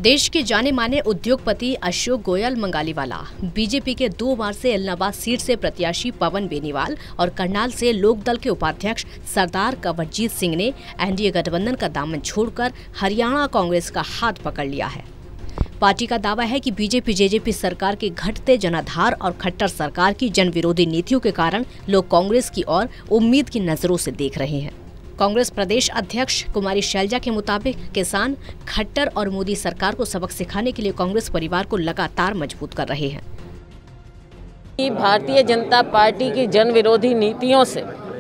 देश के जाने माने उद्योगपति अशोक गोयल मंगालीवाला बीजेपी के 2 बार से इलाहाबाद सीट से प्रत्याशी पवन बेनीवाल और करनाल से लोकदल के उपाध्यक्ष सरदार कंवरजीत सिंह ने एनडीए गठबंधन का दामन छोड़कर हरियाणा कांग्रेस का हाथ पकड़ लिया है। पार्टी का दावा है कि बीजेपी जेजेपी सरकार के घटते जनाधार और खट्टर सरकार की जन विरोधी नीतियों के कारण लोग कांग्रेस की ओर उम्मीद की नजरों से देख रहे हैं। कांग्रेस प्रदेश अध्यक्ष कुमारी शैलजा के मुताबिक किसान खट्टर और मोदी सरकार को सबक सिखाने के लिए कांग्रेस परिवार को लगातार मजबूत कर रहे हैं। भारतीय जनता पार्टी की जन विरोधी नीतियों से,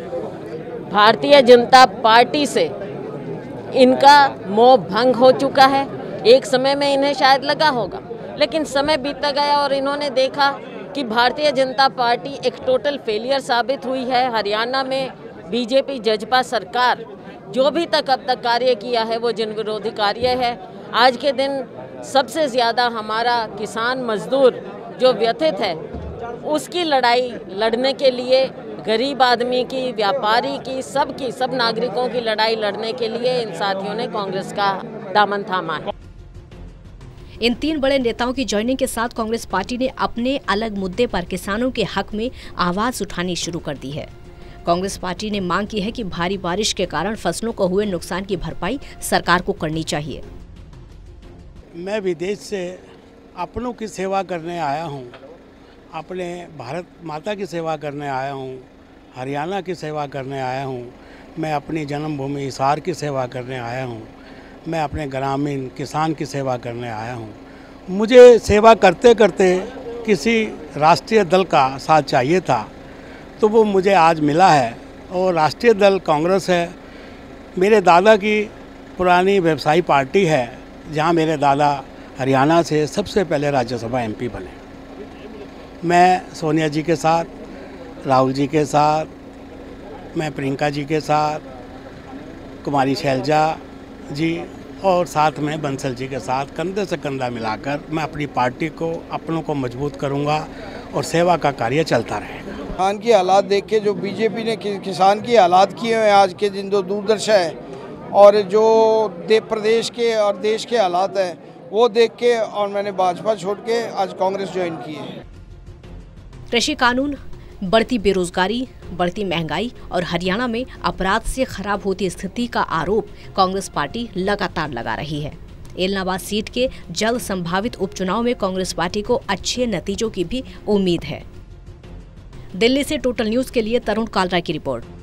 भारतीय जनता पार्टी से इनका मोह भंग हो चुका है। एक समय में इन्हें शायद लगा होगा, लेकिन समय बीतता गया और इन्होंने देखा कि भारतीय जनता पार्टी एक टोटल फेलियर साबित हुई है। हरियाणा में बीजेपी जजपा सरकार जो भी अब तक कार्य किया है वो जन विरोधी कार्य है। आज के दिन सबसे ज़्यादा हमारा किसान मजदूर जो व्यथित है उसकी लड़ाई लड़ने के लिए, गरीब आदमी की, व्यापारी की, सब नागरिकों की लड़ाई लड़ने के लिए इन साथियों ने कांग्रेस का दामन थामा है। इन 3 बड़े नेताओं की ज्वाइनिंग के साथ कांग्रेस पार्टी ने अपने अलग मुद्दे पर किसानों के हक में आवाज उठानी शुरू कर दी है। कांग्रेस पार्टी ने मांग की है कि भारी बारिश के कारण फसलों को हुए नुकसान की भरपाई सरकार को करनी चाहिए। मैं विदेश से अपनों की सेवा करने आया हूं, अपने भारत माता की सेवा करने आया हूं, हरियाणा की सेवा करने आया हूं, मैं अपनी जन्मभूमि हिसार की सेवा करने आया हूं, मैं अपने ग्रामीण किसान की सेवा करने आया हूं। मुझे सेवा करते करते किसी राष्ट्रीय दल का साथ चाहिए था, तो वो मुझे आज मिला है और राष्ट्रीय दल कांग्रेस है। मेरे दादा की पुरानी व्यवसायी पार्टी है, जहां मेरे दादा हरियाणा से सबसे पहले राज्यसभा एमपी बने। मैं सोनिया जी के साथ, राहुल जी के साथ, मैं प्रियंका जी के साथ, कुमारी शैलजा जी और साथ में बंसल जी के साथ कंधे से कंधा मिलाकर मैं अपनी पार्टी को, अपनों को मजबूत करूंगा और सेवा का कार्य चलता रहेगा। किसान की हालात देख के जो बीजेपी ने किसान की हालात किए हैं आज के दिन, जो दूरदर्शा है और जो प्रदेश के और देश के हालात हैं वो देख के और मैंने भाजपा छोड़ के आज कांग्रेस ज्वाइन की है। कृषि कानून, बढ़ती बेरोजगारी, बढ़ती महंगाई और हरियाणा में अपराध से खराब होती स्थिति का आरोप कांग्रेस पार्टी लगातार लगा रही है। इलाहाबाद सीट के जल्द संभावित उपचुनाव में कांग्रेस पार्टी को अच्छे नतीजों की भी उम्मीद है। दिल्ली से टोटल न्यूज़ के लिए तरुण कालरा की रिपोर्ट।